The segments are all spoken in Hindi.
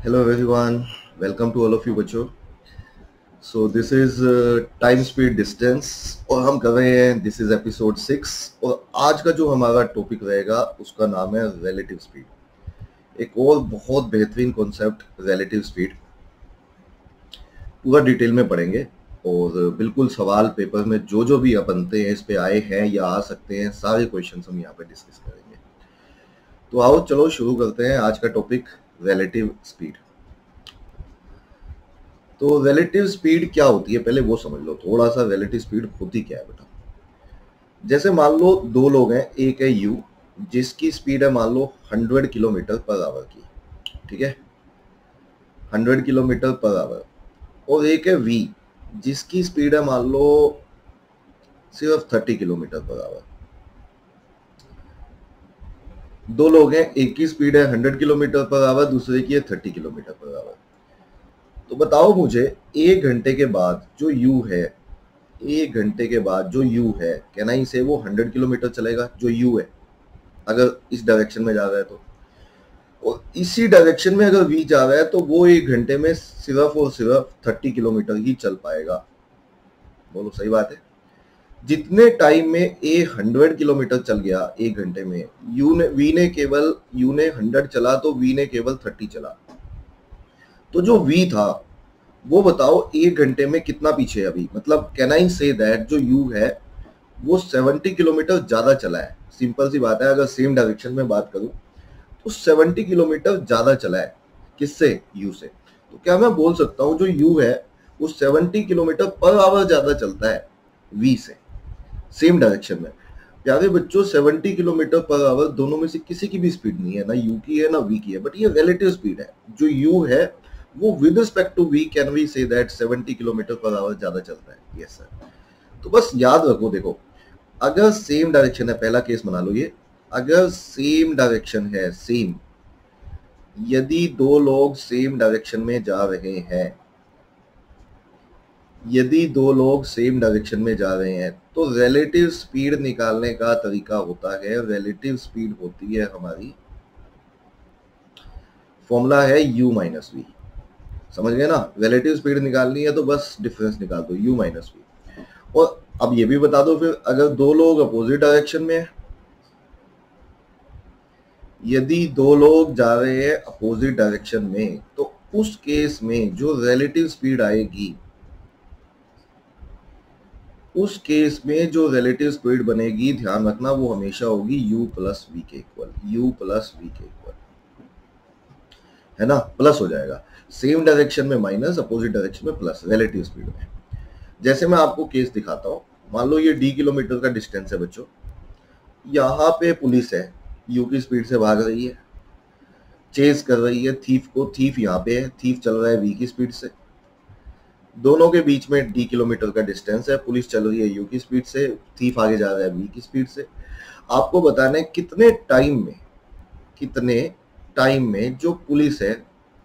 Hello everyone, welcome to all of you बच्चों. So this is time speed distance और हम कर रहे हैं दिस इज एपिसोड 6 और आज का जो हमारा टॉपिक रहेगा उसका नाम है रिलेटिव स्पीड. एक और बहुत बेहतरीन कॉन्सेप्ट रिलेटिव स्पीड, पूरा डिटेल में पढ़ेंगे और बिल्कुल सवाल पेपर में जो भी बनते हैं इस पे आए हैं या आ सकते हैं, सारे क्वेश्चन हम यहाँ पे डिस्कस करेंगे. तो आओ चलो शुरू करते हैं आज का टॉपिक रिलेटिव स्पीड. तो रिलेटिव स्पीड क्या होती है पहले वो समझ लो थोड़ा सा. रिलेटिव स्पीड होती क्या है बेटा? जैसे मान लो दो लोग हैं, एक है यू जिसकी स्पीड है मान लो 100 किलोमीटर पर आवर की, ठीक है, 100 किलोमीटर पर आवर, और एक है वी जिसकी स्पीड है मान लो सिर्फ 30 किलोमीटर पर आवर. दो लोग हैं, एक की स्पीड है 100 किलोमीटर पर आवर, दूसरे की है 30 किलोमीटर पर आवर. तो बताओ मुझे एक घंटे के बाद जो यू है, एक घंटे के बाद जो यू है, कहना ही से वो 100 किलोमीटर चलेगा जो यू है अगर इस डायरेक्शन में जा रहा है तो, और इसी डायरेक्शन में अगर वी जा रहा है तो वो एक घंटे में सिर्फ और सिर्फ 30 किलोमीटर ही चल पाएगा. बोलो सही बात है? जितने टाइम में ए 100 किलोमीटर चल गया एक घंटे में, यू ने 100 चला तो वी ने केवल 30 चला. तो जो वी था वो बताओ एक घंटे में कितना पीछे है अभी. मतलब कैन आई से दैट जो यू है वो 70 किलोमीटर ज्यादा चला है. सिंपल सी बात है, अगर सेम डायरेक्शन में बात करूं तो 70 किलोमीटर ज्यादा चला है. किससे? यू से. तो क्या मैं बोल सकता हूं जो यू है वो 70 किलोमीटर पर आवर ज्यादा चलता है वी से, सेम डायरेक्शन में. प्यारे बच्चों 70 किलोमीटर पर आवर दोनों में से किसी की भी स्पीड नहीं है, ना यू की है ना वी की है, बट ये रिलेटिव स्पीड है. जो यू है वो with respect to v can we say that 70 kilometre per hour ज्यादा चलता है. Yes sir. तो बस याद रखो, देखो अगर सेम डायरेक्शन है, पहला केस बना लो ये, अगर सेम डायरेक्शन है, सेम, यदि दो लोग सेम डायरेक्शन में जा रहे हैं, यदि दो लोग सेम डायरेक्शन में जा रहे हैं तो रिलेटिव स्पीड निकालने का तरीका होता है, रिलेटिव स्पीड होती है हमारी, फॉर्मूला है u माइनस वी. समझ गए ना? रिलेटिव स्पीड निकालनी है तो बस डिफरेंस निकाल दो u माइनस वी. और अब ये भी बता दो फिर, अगर दो लोग अपोजिट डायरेक्शन में है, यदि दो लोग जा रहे हैं अपोजिट डायरेक्शन में तो उस केस में जो रिलेटिव स्पीड आएगी, उस केस में जो रिलेटिव स्पीड बनेगी, ध्यान रखना वो हमेशा होगी u प्लस वी के इक्वल, u प्लस वी के इक्वल, है ना? प्लस हो जाएगा. सेम डायरेक्शन में माइनस, अपोजिट डायरेक्शन में प्लस, रिलेटिव स्पीड में. जैसे मैं आपको केस दिखाता हूं, मान लो ये d किलोमीटर का डिस्टेंस है बच्चों, यहाँ पे पुलिस है, u की स्पीड से भाग रही है, चेज कर रही है थीफ को, थीफ यहाँ पे है, थीफ चल रहा है v की स्पीड से, दोनों के बीच में d किलोमीटर का डिस्टेंस है, पुलिस चल रही है u की स्पीड से, थीफ आगे जा रहा है v की स्पीड से. आपको बताना है कितने टाइम में जो पुलिस है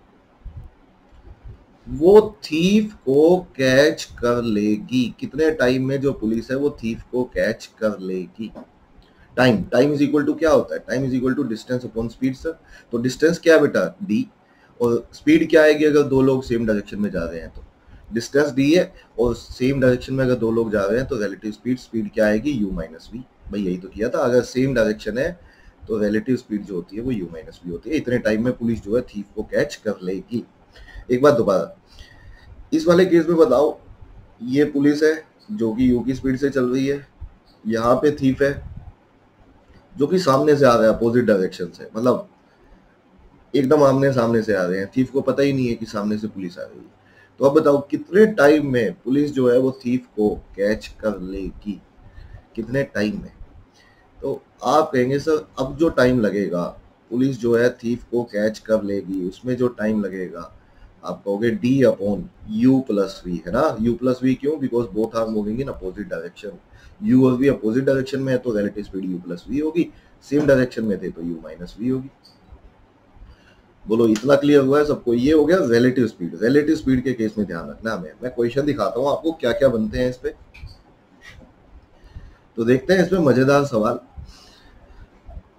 वो थीफ को कैच कर लेगी. कितने टाइम में जो पुलिस है वो थीफ को कैच कर लेगी. टाइम इज इक्वल टू क्या होता है? Time is equal to distance upon speed sir. तो डिस्टेंस क्या है बेटा? d, और स्पीड क्या आएगी अगर दो लोग सेम डायरेक्शन में जा रहे हैं तो? डिस्टेंस d है, और सेम डायरेक्शन में अगर दो लोग जा रहे हैं तो रिलेटिव स्पीड क्या आएगी? u minus v. भाई यही तो किया था, अगर सेम डायरेक्शन है तो रिलेटिव स्पीड जो होती है वो u माइनस वी होती है. इतने टाइम में पुलिस जो है थीफ को कैच कर लेगी. एक बात दोबारा, इस वाले केस में बताओ, ये पुलिस है जो कि u की स्पीड से चल रही है, यहाँ पे थीफ है जो कि सामने से आ रहा है अपोजिट डायरेक्शन से, मतलब एकदम आमने सामने से आ रहे हैं, थीफ को पता ही नहीं है कि सामने से पुलिस आ रही है. तो अब बताओ कितने टाइम में पुलिस जो है वो थीफ को कैच कर लेगी, कितने टाइम में? तो आप कहेंगे सर अब जो टाइम लगेगा, पुलिस जो है थीफ को कैच कर लेगी, उसमें जो टाइम लगेगा आप कहोगे d upon u plus v, है ना? u प्लस वी क्यों? Because both are moving in opposite direction. u और v अपोजिट डायरेक्शन में है तो relative speed u plus v होगी, सेम डायरेक्शन में थे तो u माइनस वी होगी. बोलो इतना क्लियर हुआ है सबको? ये हो गया रिलेटिव स्पीड. रिलेटिव स्पीड के केस में ध्यान रखना हमें, मैं क्वेश्चन दिखाता हूँ आपको क्या क्या बनते हैं इस पे. तो देखते हैं इसमें मजेदार सवाल.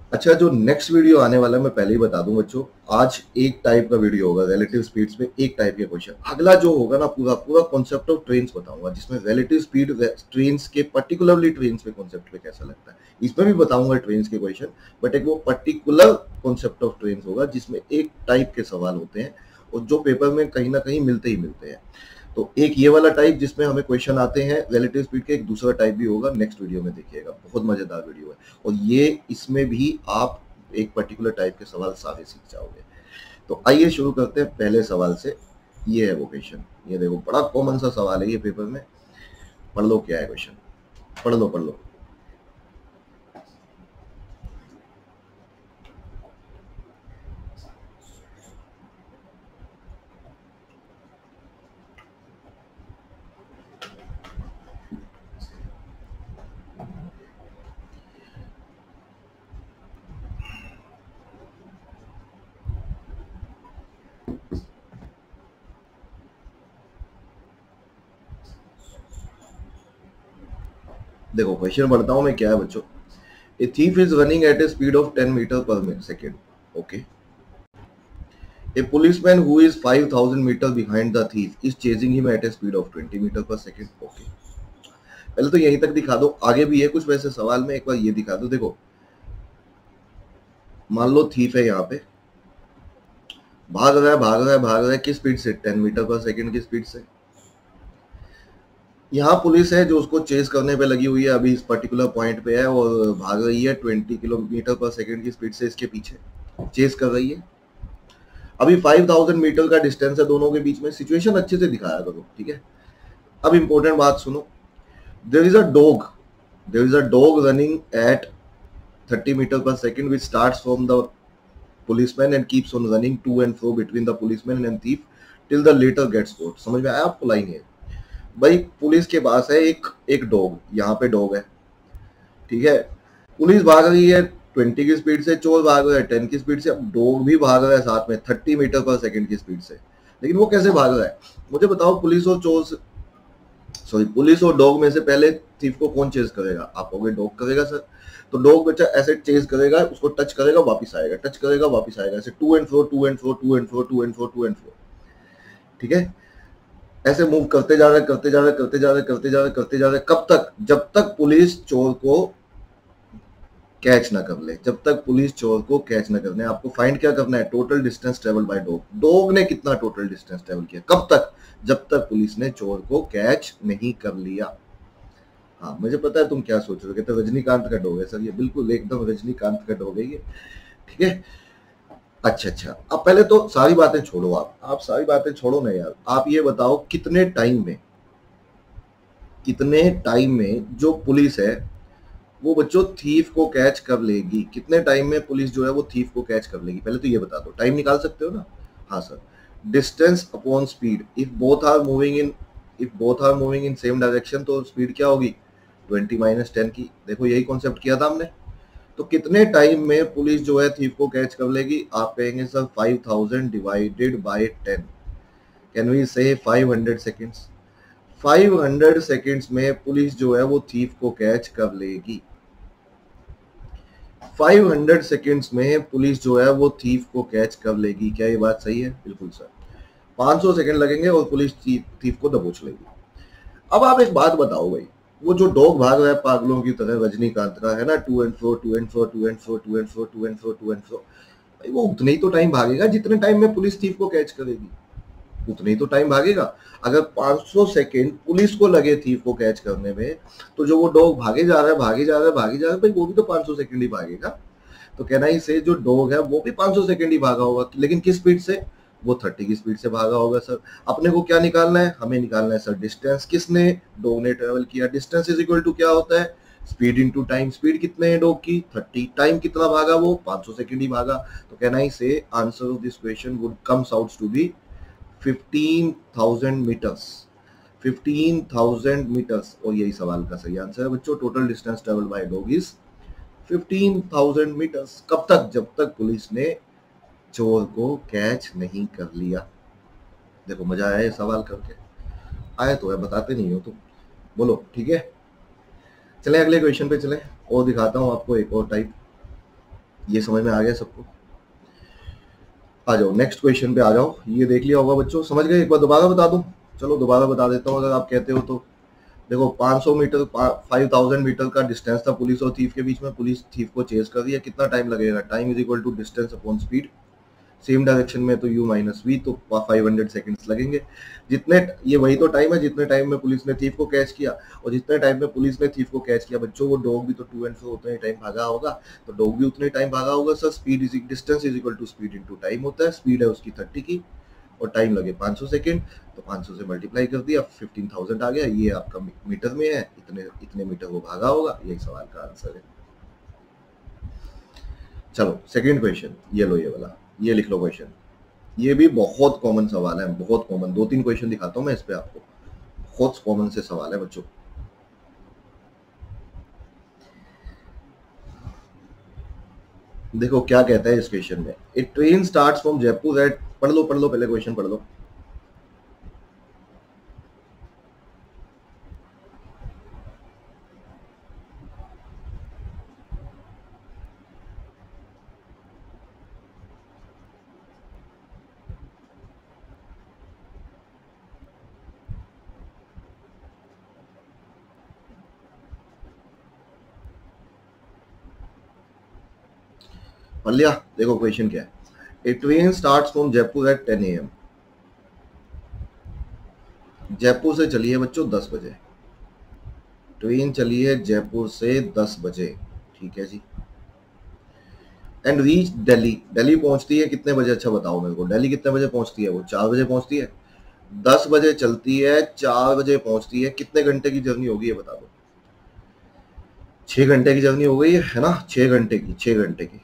अच्छा, जो नेक्स्ट वीडियो आने वाला है मैं पहले ही बता दूं बच्चों, आज एक टाइप का वीडियो होगा रिलेटिव स्पीड्स पे, एक टाइप के क्वेश्चन। अगला जो होगा ना, पूरा पूरा कॉन्सेप्ट ऑफ ट्रेन्स बताऊंगा, जिसमें रिलेटिव स्पीड ट्रेन्स के, पर्टिकुलरली ट्रेन्स पे कॉन्सेप्ट पे कैसा लगता है, इसमें भी बताऊंगा ट्रेन्स के क्वेश्चन। बट एक वो पर्टिकुलर कॉन्सेप्ट ऑफ ट्रेन्स होगा जिसमें एक टाइप के सवाल होते हैं और जो पेपर में कहीं ना कहीं मिलते ही मिलते हैं। तो एक ये वाला टाइप जिसमें हमें क्वेश्चन आते हैं रिलेटिव स्पीड के, एक दूसरा टाइप भी होगा, नेक्स्ट वीडियो में देखिएगा, बहुत मजेदार वीडियो है। और ये इसमें भी आप एक पर्टिकुलर टाइप के सवाल सारे सीख जाओगे। तो आइए शुरू करते हैं पहले सवाल से। ये है वो क्वेश्चन, ये देखो बड़ा कॉमन सा सवाल है ये पेपर में। पढ़ लो क्या है क्वेश्चन, पढ़ लो पढ़ लो। देखो क्वेश्चन पढ़ता हूं मैं, क्या है बच्चों। A thief is running at a speed of 10 metre per second. Okay. A policeman who is 5,000 meter behind the thief is chasing him at a speed of 20 meter per second. Okay. पहले तो यहीं तक दिखा दो, आगे भी है कुछ वैसे सवाल में, एक बार ये दिखा दो। देखो मान लो थीफ है, यहाँ पे भाग रहा है भाग रहा है भाग रहा है, किस स्पीड से? 10 मीटर पर सेकंड की स्पीड से। यहाँ पुलिस है जो उसको चेस करने पे लगी हुई है, अभी इस पर्टिकुलर पॉइंट पे है और भाग रही है 20 किलोमीटर पर सेकंड की स्पीड से इसके पीछे, चेस कर रही है। अभी 5,000 मीटर का डिस्टेंस है दोनों के बीच में। सिचुएशन अच्छे से दिखाया करो, ठीक है। अब इंपॉर्टेंट बात सुनो। There is a dog. There is a dog running at 30 meters per second, which starts from the policeman and keeps on running to and fro between the policeman and thief till the latter gets caught. समझ में आया आपको लाइन है? भाई पुलिस के पास है एक डॉग, यहाँ पे डॉग है, ठीक है। पुलिस भाग रही है 20 की स्पीड से, चोर भाग रहा है 10 की स्पीड से, अब डॉग भी भाग रहा है साथ में 30 मीटर पर सेकंड की स्पीड से। लेकिन वो कैसे भाग रहा है मुझे बताओ। पुलिस और चोर से, सॉरी, पुलिस और डॉग में से पहले थीफ को कौन चेज करेगा? आप कहोगे डॉग करेगा सर। तो डॉग बच्चा ऐसे चेज करेगा, उसको टच करेगा वापस आएगा, टच करेगा वापस आएगा, ऐसे to and fro to and fro to and fro to and fro to and fro, ठीक है। ऐसे मूव करते जा रहे करते जा रहे करते जा रहे करते जा रहे करते जा रहे, कब तक? जब तक पुलिस चोर को कैच ना कर ले, जब तक पुलिस चोर को कैच ना करने। आपको फाइंड क्या करना है? Total distance travel by dog. Dog ने कितना टोटल डिस्टेंस ट्रेवल किया, कब तक? जब तक पुलिस ने चोर को कैच नहीं कर लिया। हाँ मुझे पता है तुम क्या सोच रहे हो, कहते रजनीकांत का डॉग है सर ये, बिल्कुल एकदम रजनीकांत का डॉग है ये, ठीक है। अच्छा, अब पहले तो सारी बातें छोड़ो, आप सारी बातें छोड़ो ना यार। आप ये बताओ कितने टाइम में जो पुलिस है वो बच्चों थीफ को कैच कर लेगी? कितने टाइम में पुलिस जो है वो थीफ को कैच कर लेगी? पहले तो ये बता दो। टाइम निकाल सकते हो ना? हाँ sir. Distance upon speed, if both are moving in same direction, तो स्पीड क्या होगी? 20 माइनस 10 की। देखो यही कॉन्सेप्ट किया था हमने। तो कितने टाइम में पुलिस जो है थीफ को कैच कर लेगी? आप कहेंगे sir 5000 divided by 10, can we say 500 seconds. 500 seconds में पुलिस जो है वो थीफ को कैच कर लेगी। 500 सेकेंड्स में पुलिस जो है वो थीफ को कैच कर लेगी। क्या ये बात सही है? बिल्कुल सर। 500 सेकेंड लगेंगे और पुलिस थीफ को दबोच लेगी। अब आप एक बात बताओ भाई, वो जो डॉग भाग रहा है पागलों की तरह, रजनीकांत का है ना, to and fro to and fro to and fro to and fro to and fro to and fro, भाई वो उतने ही तो टाइम भागेगा जितने टाइम में पुलिस थीफ को कैच करेगी, उतने ही तो टाइम भागेगा। अगर 500 सेकेंड पुलिस को लगे थीफ को कैच करने में, तो जो वो डॉग भागे जा रहा है भाई वो भी तो 500 सेकेंड ही भागेगा। तो कहना ही से जो डॉग है वो भी 500 सेकेंड ही भागा होगा, लेकिन किस स्पीड से? वो 30 की स्पीड से भागा होगा सर। अपने को क्या निकालना है? हमें निकालना है सर डिस्टेंस। किसने? डॉग ने ट्रेवल किया। डिस्टेंस इज इक्वल टू क्या होता है? Speed into time. स्पीड कितने है डॉग की? 30। टाइम कितना भागा वो? 500 सेकेंड ही भागा। तो कहना ही से answer of this question would comes out to be 15,000 metres. 15,000 metres. और यही सवाल का सही आंसर है बच्चों। Total distance travel by dog is 15,000 metres. कब तक? जब तक पुलिस ने चोर को कैच नहीं कर लिया। देखो मजा आया ये सवाल करके? आया तो है, बताते नहीं हो तुम, बोलो ठीक है। चले अगले क्वेश्चन पे चले, और दिखाता हूं आपको एक और टाइप। ये समझ में आ गया सबको? आ जाओ नेक्स्ट क्वेश्चन पे आ जाओ। ये देख लिया होगा बच्चों, समझ गए? एक बार दोबारा बता दूं? चलो दोबारा बता देता हूँ अगर आप कहते हो तो। देखो 500 मीटर 5000 मीटर का डिस्टेंस था पुलिस और थीफ के बीच में। पुलिस थीफ को चेस कर रही है, कितना टाइम लगेगा? Time is equal to distance upon speed. Same direction में तो u माइनस वी, तो 500 सेकंड्स लगेंगे। जितने, ये वही तो टाइम है जितने टाइम में पुलिस ने थीफ को कैच किया। और जितने टाइम में पुलिस ने थीफ को कैच किया बच्चों, वो डॉग भी तो टू एंड फ्रो उतने टाइम भागा होगा, तो डॉग भी उतने टाइम भागा होगा sir. Speed is distance is equal to speed into time होता है। स्पीड है उसकी 30 की और टाइम लगे 500 सेकंड, तो 500 से मल्टीप्लाई कर दिया, 15,000 आ गया। ये आपका मीटर में है, इतने इतने मीटर वो भागा होगा। यही सवाल का आंसर है। चलो सेकंड क्वेश्चन, ये लो, ये वाला, ये लिख लो क्वेश्चन। ये भी बहुत कॉमन सवाल है, बहुत कॉमन। 2-3 क्वेश्चन दिखाता हूं मैं इस पे आपको, बहुत कॉमन से सवाल है बच्चों। देखो क्या कहता है इस क्वेश्चन में। A train starts from Jaipur at, पढ़ लो पहले क्वेश्चन पढ़ लो। पढ़ लिया? देखो क्वेश्चन क्या है। A train starts from Jaipur at 10 AM। Jaipur से चली है बच्चों 10 बजे। ट्रेन चली है जयपुर से 10 बजे, ठीक है जी। And reach Delhi. दिल्ली पहुंचती है कितने बजे? अच्छा बताओ मेरे को, दिल्ली कितने बजे पहुंचती है? वो 4 बजे पहुंचती है। 10 बजे चलती है, 4 बजे पहुंचती है, कितने घंटे की जर्नी होगी ये बता दो? 6 घंटे की जर्नी हो गई है ना? 6 घंटे की, 6 घंटे की।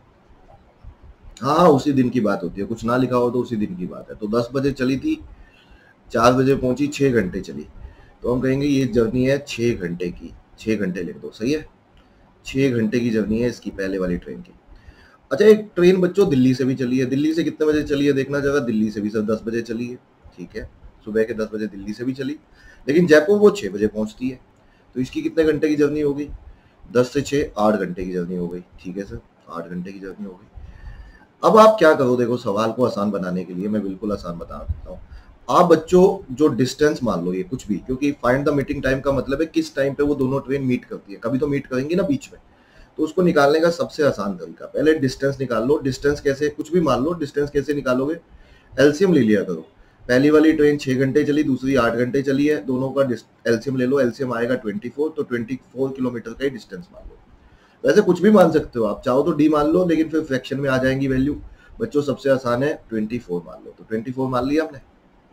हाँ उसी दिन की बात होती है, कुछ ना लिखा हो तो उसी दिन की बात है। तो 10 बजे चली थी, 4 बजे पहुंची, 6 घंटे चली, तो हम कहेंगे ये जर्नी है 6 घंटे की। 6 घंटे लिख दो, सही है। 6 घंटे की जर्नी है इसकी, पहले वाली ट्रेन की। अच्छा एक ट्रेन बच्चों दिल्ली से भी चली है। दिल्ली से कितने बजे चली है देखना जरा। दिल्ली से भी सर 10 बजे चली है, ठीक है। सुबह के 10 बजे दिल्ली से भी चली, लेकिन जयपुर वो 6 बजे पहुंचती है। तो इसकी कितने घंटे की जर्नी होगी? 10 से 6 8 घंटे की जर्नी हो गई, ठीक है सर, 8 घंटे की जर्नी हो गई। अब आप क्या करो, देखो सवाल को आसान बनाने के लिए मैं बिल्कुल आसान बता देता हूँ। आप बच्चों जो डिस्टेंस मान लो, ये कुछ भी, क्योंकि फाइंड द मीटिंग टाइम का मतलब है किस टाइम पे वो दोनों ट्रेन मीट करती है। कभी तो मीट करेंगी ना बीच में, तो उसको निकालने का सबसे आसान तरीका, पहले डिस्टेंस निकाल लो। डिस्टेंस कैसे, कुछ भी मान लो, डिस्टेंस कैसे निकालोगे? एलसीएम ले लिया करो। पहली वाली ट्रेन 6 घंटे चली, दूसरी 8 घंटे चली है, दोनों का एलसीएम ले लो। एलसीएम आएगा 24, तो 24 किलोमीटर का ही डिस्टेंस मान लो। वैसे कुछ भी मान सकते हो आप, चाहो तो डी मान लो, लेकिन फिर फ्रैक्शन में आ जाएंगी वैल्यू। बच्चों सबसे आसान है 24 मान लो, तो 24 मान लिया हमने।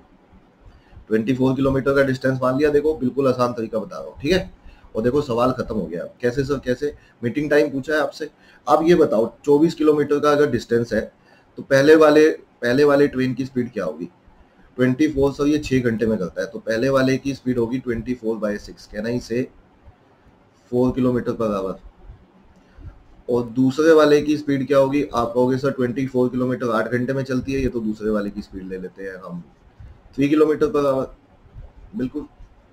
24 किलोमीटर का डिस्टेंस मान लिया। देखो बिल्कुल आसान तरीका बता रहा हूँ, ठीक है। और देखो सवाल खत्म हो गया। कैसे सर कैसे? मीटिंग टाइम पूछा है आपसे। अब ये बताओ 24 किलोमीटर का अगर डिस्टेंस है, तो पहले वाले ट्रेन की स्पीड क्या होगी? 24 सर ये 6 घंटे में करता है, तो पहले वाले की स्पीड होगी 24/6, कहना ही से 4 किलोमीटर पर आवर। और दूसरे वाले की स्पीड क्या होगी? आप कहोगे सर 24 किलोमीटर 8 घंटे में चलती है, ये तो दूसरे वाले की स्पीड ले लेते हैं हम, 3 किलोमीटर पर आवर। बिल्कुल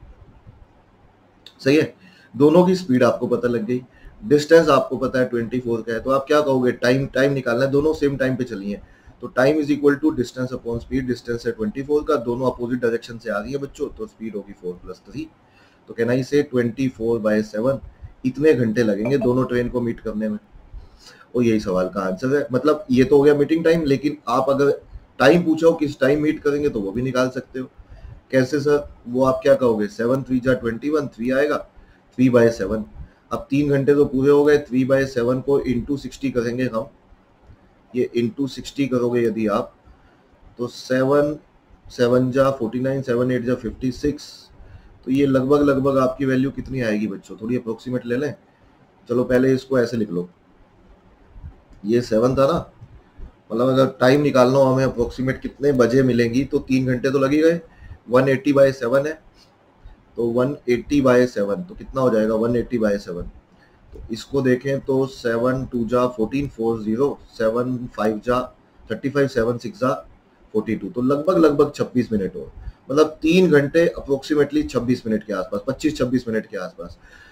सही है। दोनों की स्पीड आपको पता लग गई, डिस्टेंस आपको पता है 24 का है, तो आप क्या कहोगे? टाइम निकालना है, दोनों सेम टाइम पे चली है, तो time is equal to distance upon speed. Distance है 24 का, दोनों अपोजिट डायरेक्शन से आ रही है बच्चों, तो स्पीड होगी 4 + 3, तो कहना इसे 24/7 इतने घंटे लगेंगे दोनों ट्रेन को मीट करने में। और यही सवाल का आंसर है। मतलब ये तो हो गया मीटिंग टाइम, लेकिन आप अगर टाइम पूछो किस टाइम मीट करेंगे तो वो भी निकाल सकते हो। कैसे सर? वो आप क्या कहोगे? 7 3 जा 21, 3 आएगा, 3/7। अब 3 घंटे तो पूरे हो गए, 3/7 को इंटू 60 करेंगे हम। ये इंटू 60 करोगे यदि आप, तो 7 7 जा 49, 7 8 जा 56, तो ये लगभग आपकी वैल्यू कितनी आएगी बच्चों? थोड़ी अप्रोक्सीमेट ले लें। चलो पहले इसको ऐसे लिख लो, ये 7 था ना, मतलब अगर टाइम निकालना हो हमें अप्रोक्सीमेट कितने बजे मिलेंगी, तो 3 घंटे तो लग ही गए। 180/7 है, तो 180/7 तो कितना हो जाएगा? 180/7। तो इसको देखें तो 7 2 जा 14, 40, 7 5 जा 35, 7 6 जा 42, तो लगभग 26 मिनट हो। मतलब 3 घंटे अप्रोक्सीमेटली 26 मिनट के आसपास, 25-26 मिनट के आसपास।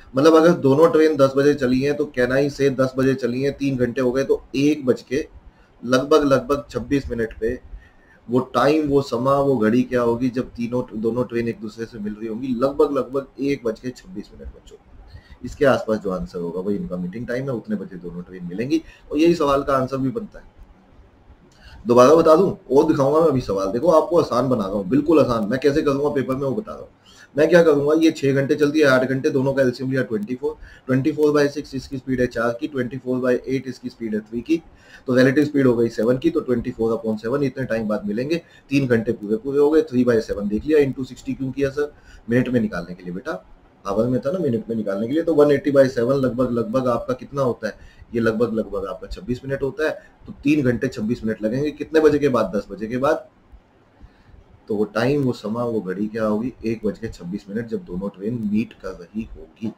मतलब अगर दोनों ट्रेन 10 बजे चली हैं तो कैनाई से 10 बजे चली हैं, 3 घंटे हो गए, तो 1 बज के लगभग 26 मिनट पे वो टाइम, वो समा, वो घड़ी क्या होगी जब दोनों ट्रेन एक दूसरे से मिल रही होंगी? लगभग 1 बज के 26 मिनट बच्चों। इसके आसपास जो आंसर होगा वही इनका मीटिंग टाइम है, उतने बजे दोनों ट्रेन मिलेंगी और यही सवाल का आंसर भी बनता है। दोबारा बता दूं और दिखाऊंगा मैं अभी सवाल, देखो आपको आसान बना रहा हूँ, बिल्कुल आसान। मैं कैसे करूंगा पेपर में वो बता रहा हूँ। मैं क्या करूंगा, ये 6 घंटे चलती है, 8 घंटे, दोनों का एलसीएम लिया 24, 24/6 इसकी स्पीड है 4 की, 24/8 इसकी स्पीड है 3 की, तो रिलेटिव स्पीड हो गई 7 की, तो 24/7 इतने टाइम बाद मिलेंगे। 3 घंटे पूरे पूरे हो गए, 3/7 देख लिया, इंटू 60 क्यों किया सर? मिनट में निकालने के लिए बेटा, आवर में था ना, मिनट में निकालने के लिए, तो 180/7 लगभग आपका कितना होता है? ये लगभग आपका 26 मिनट होता है। तो 3 घंटे 26 मिनट लगेंगे, कितने बजे के बाद? 10 बजे के बाद। तो वो टाइम, वो समा, वो घड़ी क्या होगी? 1 बज के 26 मिनट, जब दोनों ट्रेन मीट कर रही होगी।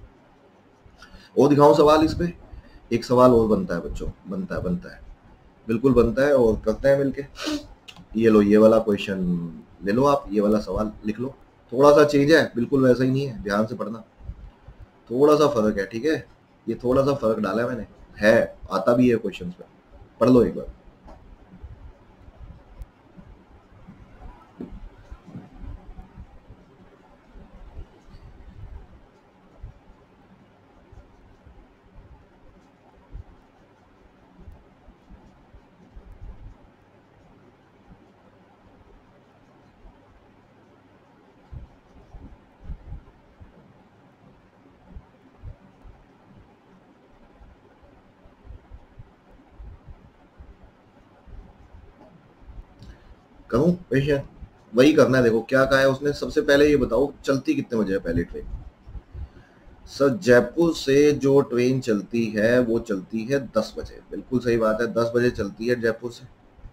और दिखाऊं सवाल इस पे? एक सवाल और बनता है बच्चों, बनता है, बिल्कुल बनता है, और करते हैं मिलके। ये लो, ये वाला क्वेश्चन ले लो आप, ये वाला सवाल लिख लो। थोड़ा सा चेंज है, बिल्कुल वैसा ही नहीं है, ध्यान से पढ़ना, थोड़ा सा फर्क है, ठीक है? ये थोड़ा सा फर्क डाला है मैंने, है, आता भी है क्वेश्चंस में, पढ़ लो एक बार। कहूँ क्वेश्चन? वही करना है, देखो क्या कहा है उसने। सबसे पहले ये बताओ चलती कितने बजे है पहली ट्रेन? सर जयपुर से जो ट्रेन चलती है वो चलती है 10 बजे, बिल्कुल सही बात है, 10 बजे चलती है जयपुर से,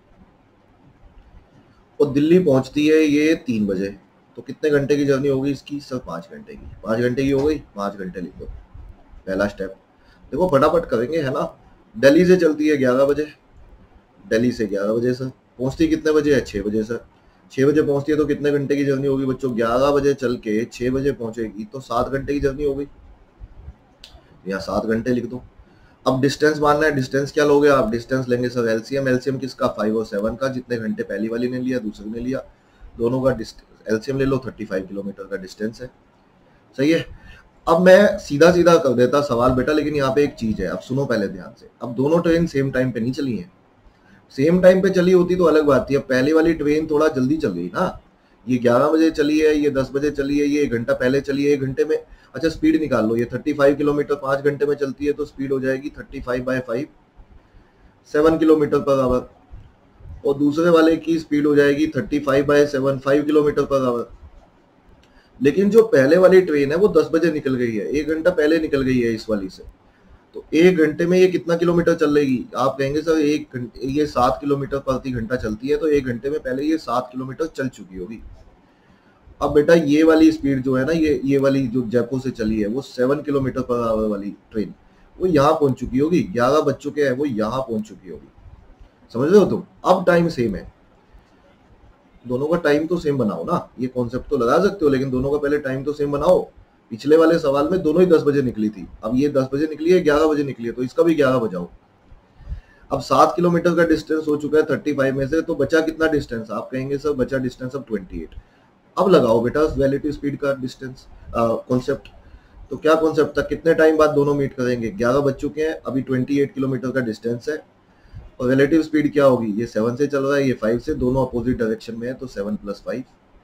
और दिल्ली पहुंचती है ये 3 बजे। तो कितने घंटे की जर्नी होगी इसकी? सर 5 घंटे की। 5 घंटे की हो गई, 5 घंटे लिख दो, पहला स्टेप। देखो फटाफट करेंगे, है ना? दिल्ली से चलती है 11 बजे, दिल्ली से 11 बजे सर, पहुंचती कितने बजे है? 6 बजे सर, 6 बजे पहुंचती है, तो कितने घंटे की जर्नी होगी बच्चों? 11 बजे चल के 6 बजे पहुंचेगी, तो 7 घंटे की जर्नी हो गई, यहाँ 7 घंटे लिख दो। अब डिस्टेंस मानना है, डिस्टेंस क्या लोगे आप? डिस्टेंस लेंगे सर एलसीएम, एलसीएम किसका? 5 और 7 का, जितने घंटे पहली वाली ने लिया दूसरी ने लिया, दोनों का एलसीएम ले लो, 35 किलोमीटर का डिस्टेंस है, सही है। अब मैं सीधा सीधा कर देता सवाल बेटा, लेकिन यहाँ पे एक चीज है, अब सुनो पहले ध्यान से। अब दोनों ट्रेन सेम टाइम पे नहीं चली है, सेम टाइम पे चली होती तो अलग बात थी। अब पहले वाली ट्रेन थोड़ा जल्दी चल गई ना, ये 11 बजे चली है, ये 10 बजे चली है, ये 1 घंटा पहले चली है, 1 घंटे में। अच्छा स्पीड निकाल लो, ये 35 किलोमीटर 5 घंटे में चलती है, तो स्पीड हो जाएगी 35/5, 7 किलोमीटर पर आवर। और दूसरे वाले की स्पीड हो जाएगी 35/7, 5 किलोमीटर पर आवर। लेकिन जो पहले वाली ट्रेन है वो 10 बजे निकल गई है, 1 घंटा पहले निकल गई है इस वाली से, तो 1 घंटे में ये कितना किलोमीटर चल लेगी? आप कहेंगे सर 1 घंटे ये 7 किलोमीटर प्रति घंटा चलती है, तो 1 घंटे में पहले ये 7 किलोमीटर चल चुकी होगी। अब बेटा ये वाली स्पीड जो है ना, ये वाली जो जयपुर से चली है, वो 7 किलोमीटर पर आवर वाली ट्रेन, वो यहाँ पहुंच चुकी होगी, 11 बज चुके हैं, वो यहाँ पहुंच चुकी होगी, समझ रहे हो तुम? अब टाइम सेम है, दोनों का टाइम तो सेम बनाओ ना, ये कॉन्सेप्ट तो लगा सकते हो, लेकिन दोनों का पहले टाइम तो सेम बनाओ। पिछले वाले सवाल में दोनों ही 10 बजे निकली थी, अब ये 10 बजे निकली है, 11 बजे निकली है, तो इसका भी 11 बजाओ। अब 7 किलोमीटर का डिस्टेंस हो चुका है 35 में से, तो बचा कितना डिस्टेंस? आप कहेंगे सर बचा डिस्टेंस अब 28। अब लगाओ बेटा रिलेटिव स्पीड का डिस्टेंस कॉन्सेप्ट। तो क्या कॉन्सेप्ट था? कितने टाइम बाद दोनों मीट करेंगे? 11 बज चुके हैं, अभी 28 किलोमीटर का डिस्टेंस है, और रिलेटिव स्पीड क्या होगी? ये 7 से चल रहा है, ये 5 से, दोनों अपोजिट डायरेक्शन में है, तो 7 + 5,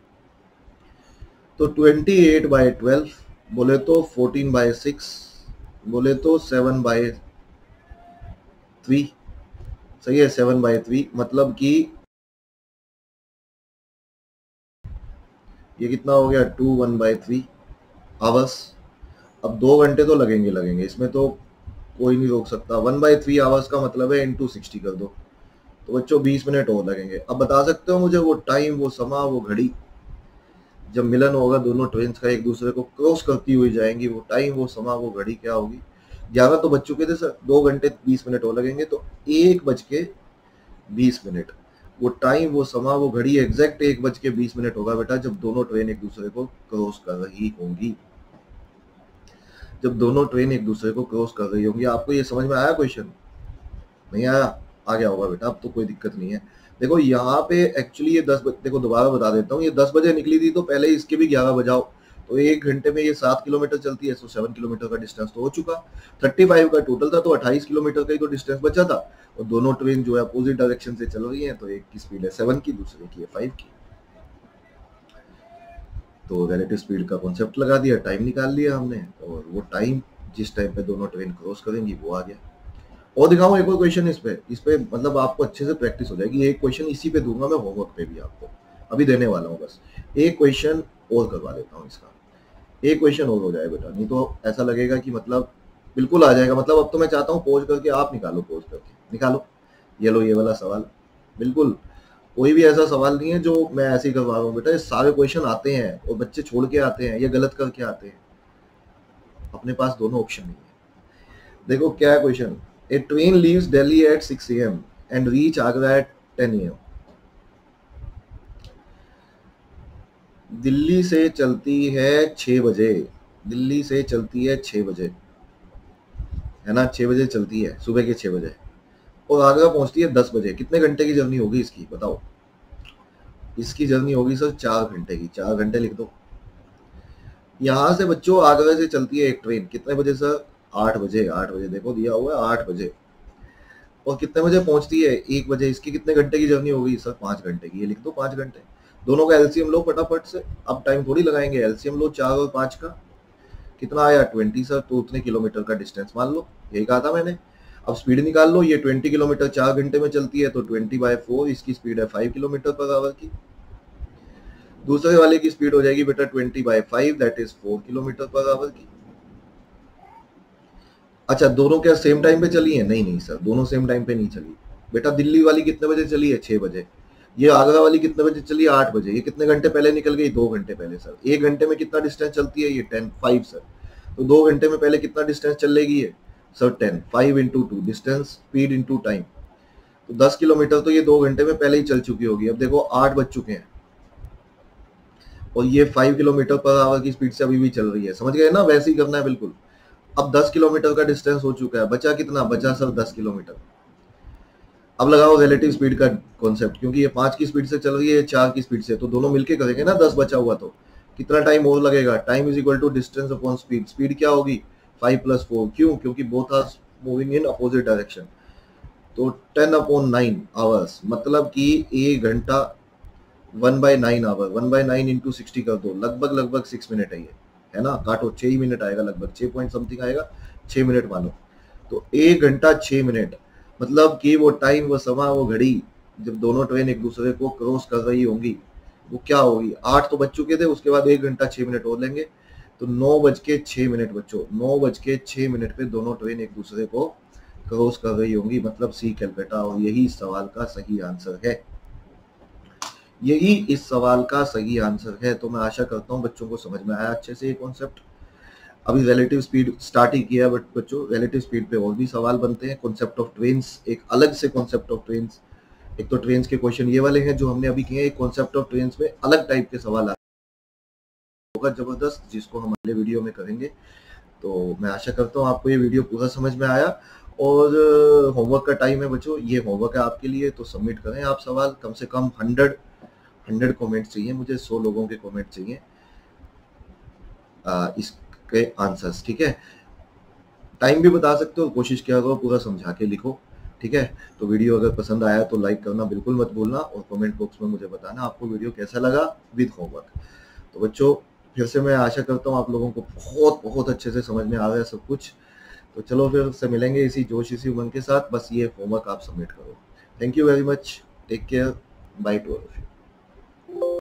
तो 28/12, बोले तो 14/6, बोले तो 7/3, सही है, 7/3, मतलब कि ये कितना हो गया? 1/3 आवर्स। अब 2 घंटे तो लगेंगे इसमें, तो कोई नहीं रोक सकता। 1/3 आवर्स का मतलब है इंटू 60 कर दो, तो बच्चों 20 मिनट और लगेंगे। अब बता सकते हो मुझे वो टाइम, वो समा, वो घड़ी, जब मिलन होगा दोनों ट्रेन का, एक दूसरे को क्रॉस करती हुई जाएंगी, वो टाइम, वो समा, वो घड़ी क्या होगी? 11 तो बज चुके थे सर, 2 घंटे 20 मिनट और लगेंगे, तो 1 बज के 20 मिनट, वो टाइम, वो समा, वो घड़ी एग्जैक्ट 1 बज के 20 मिनट होगा बेटा, जब दोनों ट्रेन एक दूसरे को क्रॉस कर रही होंगी। जब दोनों ट्रेन एक दूसरे को क्रॉस कर रही होंगी। आपको ये समझ में आया क्वेश्चन? नहीं आया? आ गया होगा बेटा, अब तो कोई दिक्कत नहीं है। देखो यहाँ पे एक्चुअली ये 10 बजे, देखो दोबारा बता देता हूँ, ये 10 बजे निकली थी तो पहले इसके भी 11 बजाओ, तो 1 घंटे में ये 7 किलोमीटर चलती है, 7 किलोमीटर का डिस्टेंस तो हो चुका। 35 का टोटल था तो 28 किलोमीटर का ही तो डिस्टेंस बचा था, और दोनों ट्रेन जो है अपोजिट डायरेक्शन से चल रही है, तो एक की स्पीड है 7 की, दूसरे की है 5 की। तो रिलेटिव स्पीड का कॉन्सेप्ट लगा दिया, टाइम निकाल लिया हमने, और वो टाइम जिस टाइम पे दोनों ट्रेन क्रॉस करेंगी वो आ गया। और दिखाऊं एक और क्वेश्चन इस पे मतलब आपको अच्छे से प्रैक्टिस हो जाएगी। एक क्वेश्चन इसी पे दूंगा मैं होमवर्क पे भी, आपको अभी देने वाला हूँ। बस एक क्वेश्चन और करवा देता हूँ इसका, एक क्वेश्चन और हो जाए बेटा, नहीं तो ऐसा लगेगा कि मतलब बिल्कुल आ जाएगा। मतलब अब तो मैं चाहता हूँ पॉज करके आप निकालो, पॉज करके निकालो। ये लो, ये वाला सवाल, बिल्कुल कोई भी ऐसा सवाल नहीं है जो मैं ऐसे ही करवा रहा हूँ बेटा। ये सारे क्वेश्चन आते हैं और बच्चे छोड़ के आते हैं, ये गलत करके आते हैं। अपने पास दोनों ऑप्शन नहीं है। देखो क्या है question, a train leaves Delhi at 6 AM and reach Agra at 10 AM। Delhi से चलती है 6 बजे, दिल्ली से चलती है 6 बजे, है ना, 6 बजे चलती है, सुबह के 6 बजे, और आगरा पहुंचती है 10 बजे। कितने घंटे की जर्नी होगी इसकी बताओ? इसकी जर्नी होगी सर 4 घंटे की, 4 घंटे लिख दो। यहाँ से बच्चों आगरा से चलती है एक ट्रेन, कितने बजे सर? 8 बजे, 8 बजे देखो दिया हुआ है 8 बजे, और कितने बजे पहुंचती है? 1 बजे। इसकी कितने घंटे की जर्नी होगी सर? 5 घंटे की, ये लिख दो 5 घंटे। दोनों का एलसीएम लो फटाफट से, अब टाइम थोड़ी लगाएंगे, एलसीएम लो 4 और 5 का, कितना आया? 20 सर, तो उतने किलोमीटर का डिस्टेंस मान लो, यही कहा था मैंने। अब स्पीड निकाल लो, ये 20 किलोमीटर 4 घंटे में चलती है, तो 20/4, इसकी स्पीड है 5 किलोमीटर पर आवर की। दूसरे वाले की स्पीड हो जाएगी बेटा 20/5, that is 4 kilometre per hour की। अच्छा, दोनों क्या सेम टाइम पे चली है? नहीं नहीं सर, दोनों सेम टाइम पे नहीं चली बेटा। दिल्ली वाली कितने बजे चली है? 6 बजे। ये आगरा वाली कितने बजे चली है? 8 बजे। ये कितने घंटे पहले निकल गई? 2 घंटे पहले सर। 1 घंटे में कितना डिस्टेंस चलती है? ये 5 सर। तो 2 घंटे में पहले कितना डिस्टेंस चलेगी ये sir? 10। 5 × 2 distance, speed into time, तो 10 किलोमीटर तो ये 2 घंटे में पहले ही चल चुकी होगी। अब देखो 8 बज चुके हैं और ये 5 किलोमीटर पर आवर की स्पीड से अभी भी चल रही है, समझ गए ना? वैसे ही करना है बिल्कुल। अब 10 किलोमीटर का डिस्टेंस हो चुका है, बचा कितना? बचा सर 10 किलोमीटर। अब लगाओ रिलेटिव स्पीड का कॉन्सेप्ट, क्योंकि ये 5 की स्पीड से चल रही है, 4 की स्पीड से, तो दोनों मिलके करेंगे ना 10 बचा हुआ, तो कितना टाइम और लगेगा? Time is equal to distance upon speed. Speed क्या होगी? 5 + 4, क्यों? क्योंकि both are moving in opposite direction, तो 10/9 आवर्स, मतलब कि 1 घंटा 1/9 आवर, 1/9 × 60 कर दो, लगभग 6 मिनट है ये, है ना? काटो, 6 ही मिनट आएगा, लगभग 6 पॉइंट समथिंग आएगा, 6 मिनट मानो। तो 1 घंटा 6 मिनट, मतलब कि वो टाइम, वो समय, वो घड़ी जब दोनों ट्रेन एक दूसरे को क्रॉस कर रही होंगी वो क्या होगी? 8 तो बज चुके थे, उसके बाद 1 घंटा 6 मिनट और लेंगे, तो 9:06 बच्चों, 9:06 पे दोनों ट्रेन एक दूसरे को क्रॉस कर रही होंगी, मतलब सी कैलकाटा। और यही इस सवाल का सही आंसर है, यही इस सवाल का सही आंसर है। तो मैं आशा करता हूँ बच्चों को समझ में आया अच्छे से ये कॉन्सेप्ट। अभी रिलेटिव स्पीड स्टार्ट ही किया है, बट बच्चों रिलेटिव स्पीड पे और भी सवाल बनते हैं। कॉन्सेप्ट ऑफ ट्रेन्स, एक अलग से कॉन्सेप्ट ऑफ ट्रेन्स, एक तो ट्रेन्स के क्वेश्चन ये वाले हैं जो हमने अभी किए हैं, एक कॉन्सेप्ट ऑफ ट्रेन्स में अलग टाइप के सवाल होगा जबरदस्त, जिसको हम अगले वीडियो में करेंगे। तो मैं आशा करता हूँ आपको ये वीडियो पूरा समझ में आया। और होमवर्क का टाइम है बच्चों, ये होमवर्क है आपके लिए, तो सबमिट करें आप सवाल। कम से कम 100 कमेंट चाहिए मुझे, 100 लोगों के कमेंट चाहिए इसके आंसर्स, ठीक है? टाइम भी बता सकते हो, कोशिश किया करो पूरा समझा के लिखो, ठीक है? तो वीडियो अगर पसंद आया तो लाइक करना बिल्कुल मत भूलना, और कमेंट बॉक्स में मुझे बताना आपको वीडियो कैसा लगा विद होमवर्क। तो बच्चों फिर से मैं आशा करता हूँ आप लोगों को बहुत बहुत अच्छे से समझ में आ गया सब कुछ। तो चलो फिर से मिलेंगे इसी जोश, इसी उमंग के साथ। बस ये होमवर्क आप सबमिट करो। Thank you very much, take care, bye to all of you.